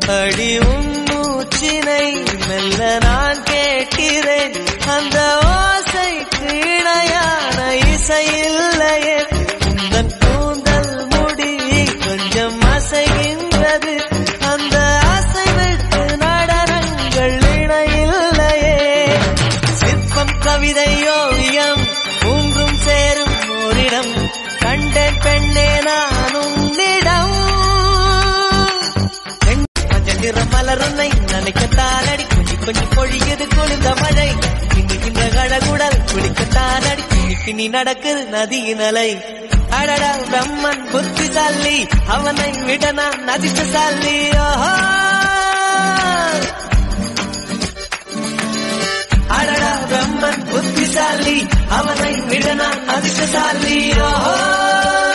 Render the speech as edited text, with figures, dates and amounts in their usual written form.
அடி உன் மூச்சினை மெல்ல நான் கேட்கிறேன், அந்த ஓசைக்கு இணையான இசை இல்லையே. உந்தன் கூந்தல் முடி கொஞ்சம் அசைகின்றது, அந்த அசைவுக்கு நடனங்கள் இணையில்லையே. சிற்பம் கவிதை ஓவியம் மூன்றும் சேரும் ஓரிடம், கண்டேன் பெண்ணே நான் உன்னிடம். மலருன்னை நினைக்கத்தானடி, கொஞ்சம் கொஞ்சம் பொழியது குளிர்ந்த மழை. இன்னைக்கு கழகுடல் குளிக்கத்தானடி, இன்னைக்கு நீ நடக்குது நதியின் அலை. அடடா பிரம்மன் புத்திசாலி, அவனை விட நான் அதிர்ஷ்டசாலி. ஓஹோ அடடா பிரம்மன் புத்திசாலி, அவனை விட நான் அதிர்ஷ்டசாலி. ஓஹோ